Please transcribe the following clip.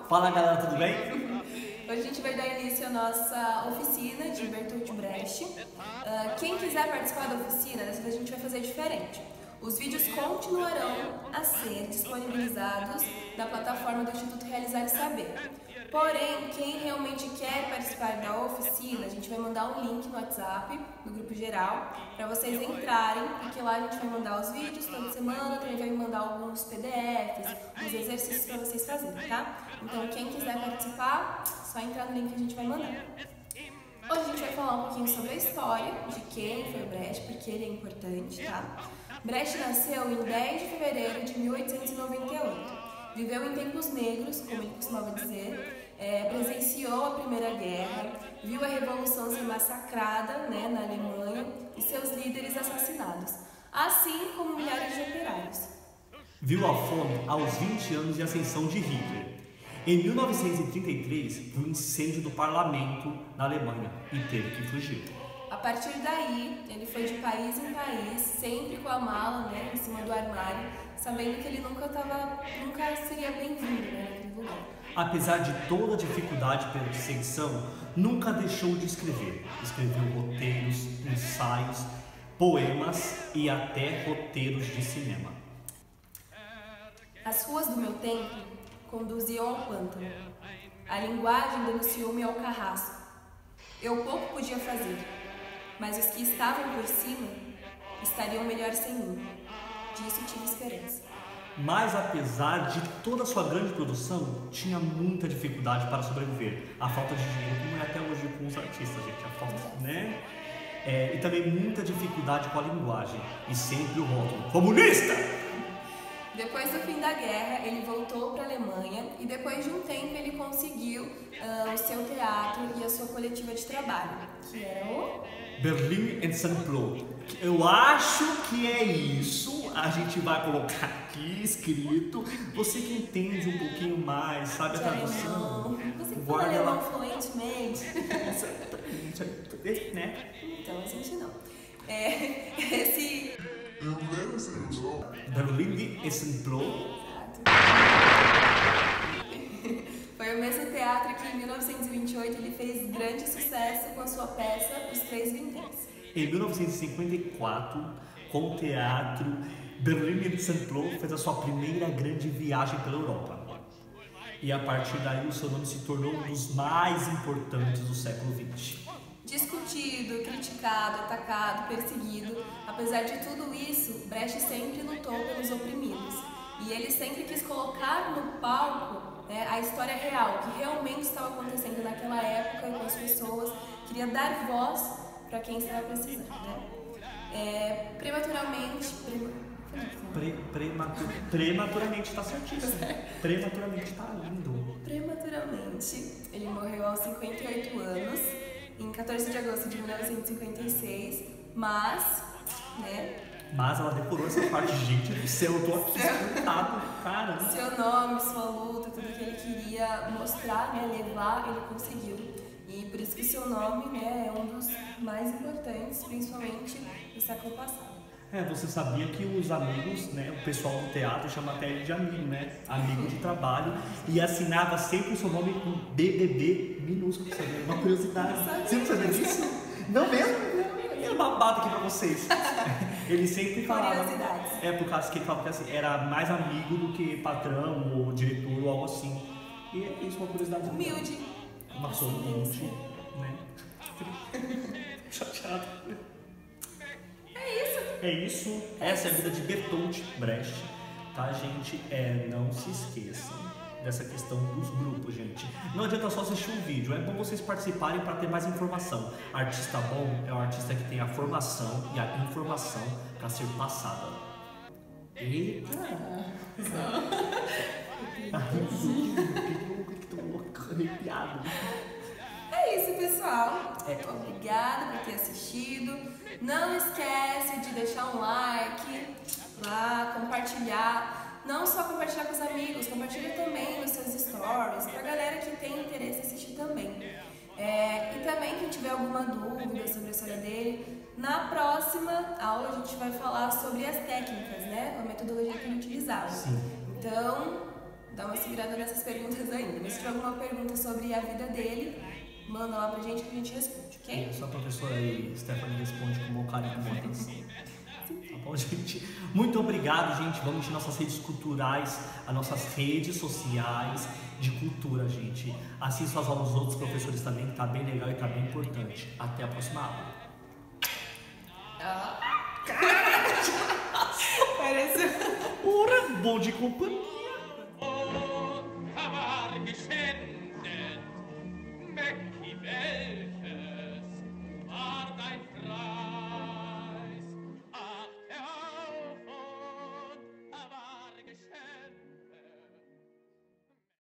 Fala galera, tudo bem? Hoje a gente vai dar início à nossa oficina de Bertolt Brecht. Quem quiser participar da oficina, dessa vez a gente vai fazer diferente. Os vídeos continuarão a ser disponibilizados na plataforma do Instituto Realizar e Saber. Porém, quem realmente quer participar da oficina, a gente vai mandar um link no WhatsApp, no grupo geral, para vocês entrarem, porque lá a gente vai mandar os vídeos toda semana, também vai mandar alguns PDFs, uns exercícios para vocês fazerem, tá? Então, quem quiser participar, só entrar no link que a gente vai mandar. Hoje a gente vai falar um pouquinho sobre a história de quem foi o Brecht, porque ele é importante, tá? Brecht nasceu em 10 de fevereiro de 1898. Viveu em tempos negros, como ele costumava dizer, presenciou a Primeira Guerra, viu a Revolução ser massacrada, né, na Alemanha e seus líderes assassinados, assim como milhares de operários. Viu a fome aos 20 anos de ascensão de Hitler. Em 1933, viu o incêndio do parlamento na Alemanha e teve que fugir. A partir daí, ele foi de país em país, sempre com a mala, né, em cima do armário, sabendo que ele nunca seria bem-vindo, né, naquele lugar. Apesar de toda a dificuldade pela perseguição, nunca deixou de escrever. Escreveu roteiros, ensaios, poemas e até roteiros de cinema. As ruas do meu tempo conduziam ao pântano. A linguagem denunciou-me ao carrasco. Eu pouco podia fazer, mas os que estavam por cima estariam melhor sem mim. Disso tive esperança. Mas apesar de toda a sua grande produção, tinha muita dificuldade para sobreviver. A falta de dinheiro, como é até hoje com os artistas, gente. A falta, né? E também muita dificuldade com a linguagem. E sempre o rótulo comunista! Depois do fim da guerra, ele voltou para a Alemanha e depois de um tempo ele conseguiu o seu teatro e a sua coletiva de trabalho, que era o Berlin Ensemble. Eu acho que é isso. A gente vai colocar aqui escrito. Você que entende um pouquinho mais, sabe a tradução? Você que fala alemão fluentemente. Exatamente, né? Então a gente não. Esse Berlin Ensemble. Foi o mesmo teatro que em 1928 ele fez grande sucesso com a sua peça Os Três Vinténs. Em 1954, com o teatro, Berlin Ensemble fez a sua primeira grande viagem pela Europa. E a partir daí o seu nome se tornou um dos mais importantes do século XX. Discutido, criticado, atacado, perseguido, apesar de tudo isso, Brecht sempre lutou pelos oprimidos. E ele sempre quis colocar no palco, né, a história real, o que realmente estava acontecendo naquela época com as pessoas, queria dar voz para quem estava precisando, né? Prematuramente está certíssimo. Prematuramente está lindo. Prematuramente, ele morreu aos 58 anos, em 14 de agosto de 1956, mas, né? Mas ela decorou essa parte, gente do céu, eu tô aqui espantado, cara. Seu nome, sua luta, tudo que ele queria mostrar, né, levar, ele conseguiu. E por isso que seu nome, né, é um dos mais importantes, principalmente do século passado. Você sabia que os amigos, né, o pessoal do teatro chama até ele de amigo, né? Amigo de trabalho. E assinava sempre o seu nome com BBB minúsculo, sabe? Uma curiosidade. Você não sabia disso? Não mesmo? É babado aqui pra vocês. Ele sempre falava. Curiosidades. Por causa que ele falava que assim, era mais amigo do que patrão ou diretor ou algo assim. E é isso, uma curiosidade. Humilde. Uma pessoa humilde, né? Chateado. É isso. Essa é a vida de Bertolt Brecht, tá, gente? Não se esqueçam dessa questão dos grupos, gente. Não adianta só assistir um vídeo, é bom vocês participarem para ter mais informação. Artista bom é um artista que tem a formação e a informação para ser passada. Eita! Arrepiado. É isso, pessoal. Obrigada por ter assistido. Não esquece de deixar um like lá, compartilhar. Não só compartilhar com os amigos, compartilha também nos seus stories, pra galera que tem interesse em assistir também. E também quem tiver alguma dúvida sobre a história dele, na próxima aula a gente vai falar sobre as técnicas, né? A metodologia que ele utilizava. Sim. Então, dar uma segurada nessas perguntas ainda. Mas se tiver alguma pergunta sobre a vida dele, manda lá pra gente que a gente responde, ok? Isso, a professora aí, Stephanie, responde com o maior carinho e com atenção. Tá bom, gente? Muito obrigado, gente. Vamos de nossas redes culturais, as nossas redes sociais de cultura, gente. Assista as aulas dos outros professores também, que tá bem legal e tá bem importante. Até a próxima aula. Parece... Ora, bom de companhia.